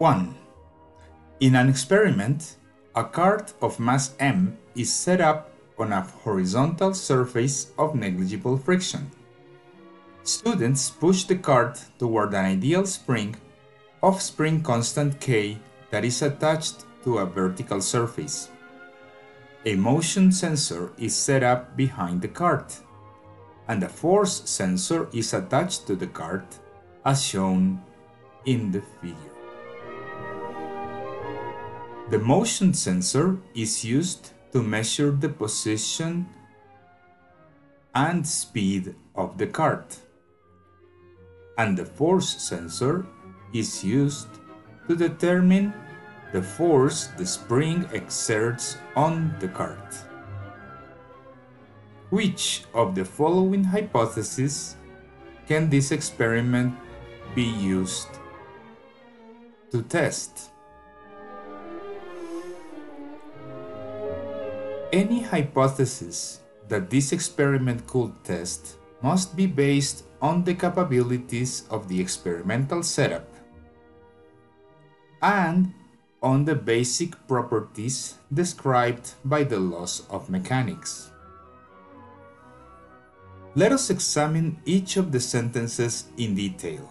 1. In an experiment, a cart of mass m is set up on a horizontal surface of negligible friction. Students push the cart toward an ideal spring of spring constant K that is attached to a vertical surface. A motion sensor is set up behind the cart, and a force sensor is attached to the cart as shown in the figure. The motion sensor is used to measure the position and speed of the cart, and the force sensor is used to determine the force the spring exerts on the cart. Which of the following hypotheses can this experiment be used to test? Any hypothesis that this experiment could test must be based on the capabilities of the experimental setup and on the basic properties described by the laws of mechanics. Let us examine each of the sentences in detail.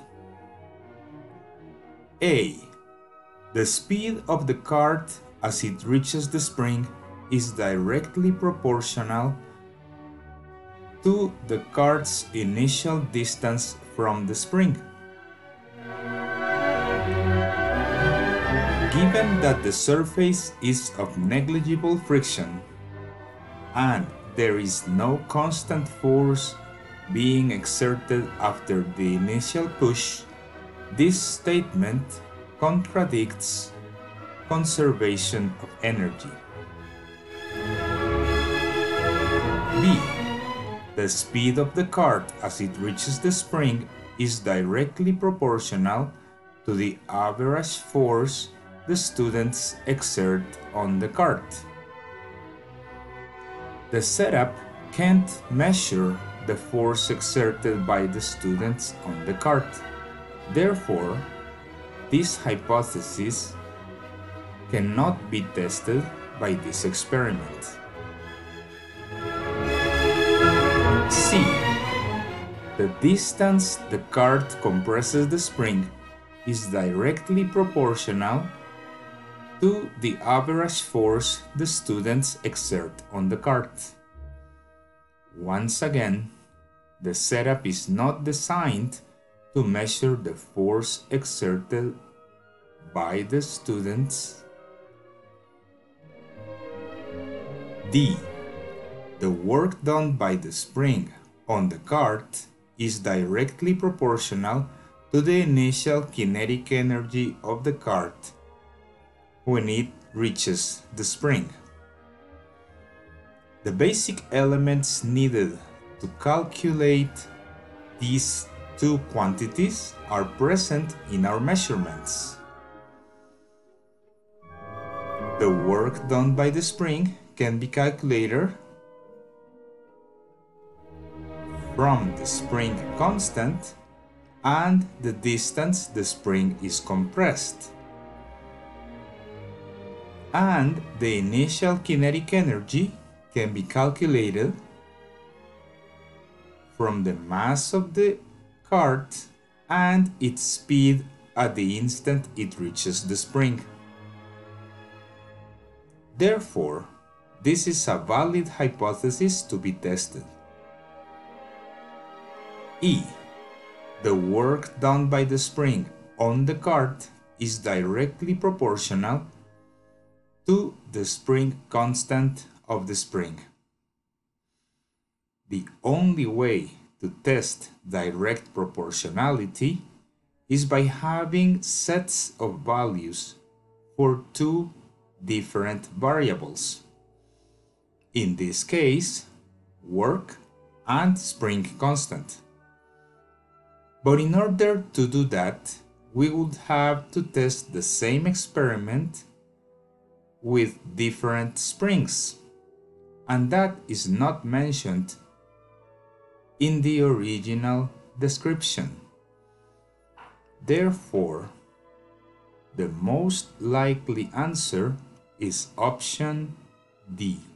A. The speed of the cart as it reaches the spring is directly proportional to the cart's initial distance from the spring. Given that the surface is of negligible friction and there is no constant force being exerted after the initial push, this statement contradicts conservation of energy. B. The speed of the cart as it reaches the spring is directly proportional to the average force the students exert on the cart. The setup can't measure the force exerted by the students on the cart. Therefore, this hypothesis cannot be tested by this experiment. C. The distance the cart compresses the spring is directly proportional to the average force the students exert on the cart. Once again, the setup is not designed to measure the force exerted by the students. D. The work done by the spring on the cart is directly proportional to the initial kinetic energy of the cart when it reaches the spring. The basic elements needed to calculate these two quantities are present in our measurements. The work done by the spring can be calculated from the spring constant and the distance the spring is compressed. And the initial kinetic energy can be calculated from the mass of the cart and its speed at the instant it reaches the spring. Therefore, this is a valid hypothesis to be tested. E. The work done by the spring on the cart is directly proportional to the spring constant of the spring. The only way to test direct proportionality is by having sets of values for two different variables. In this case, work and spring constant. But in order to do that, we would have to test the same experiment with different springs, and that is not mentioned in the original description. Therefore, The most likely answer is option D.